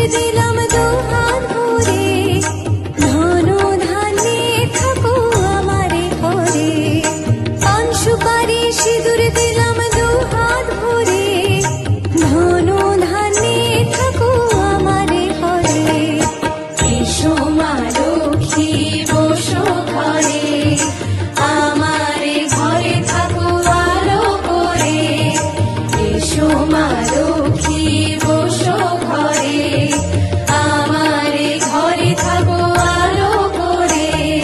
দিলাম দুহাত ভরে, ধন ধান্যে থাকো আমারে ঘরে। পান সুপারি সিঁদুর দিলাম দুহাত ভরে, ধন ধান্যে থাকো আমারে ঘরে। এসো মা লক্ষ্মী বসো ঘরে, আমারে ঘরে থাকো আলো করে। এসো মা লক্ষ্মী বসো ঘরে, আমারে ঘরে থাকো আলো করে।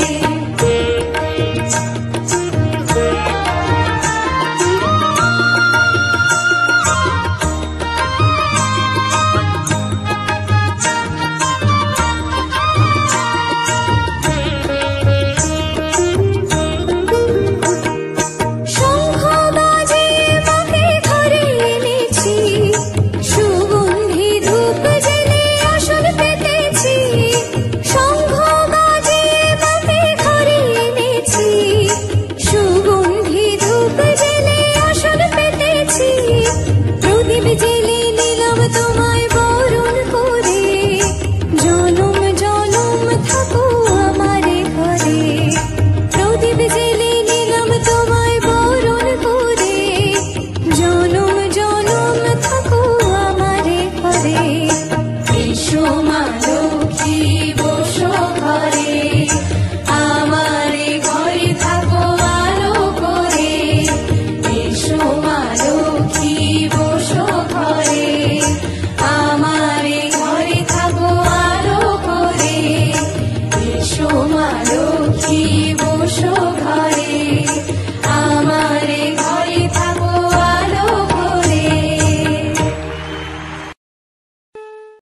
শঙ্খ বাজে মাকে ঘরে এনেছি, সুগন্ধি ধূপ জেলে আসন পেতেছি। শঙ্খ বাজে মাকে ঘরে এনেছি, সুগন্ধি ধূপ জেলে আসন পেতেছি। প্রদীপ জেলে নিলাম তোমায় বরণ করে, জনম জনম থাকো আমারে ঘরে। প্রদীপ জেলে নিলাম তোমায় বরণ করে, জনম জনম থাকো আমারে ঘরে। এসো মা লক্ষ্মী বসো ঘরে, আমারে ঘরে থাকো আলো করে। এসো মা লক্ষ্মী বসো ঘরে, আমারে ঘরে থাকো আলো করে। এসো মা লক্ষ্মী বসো ঘরে।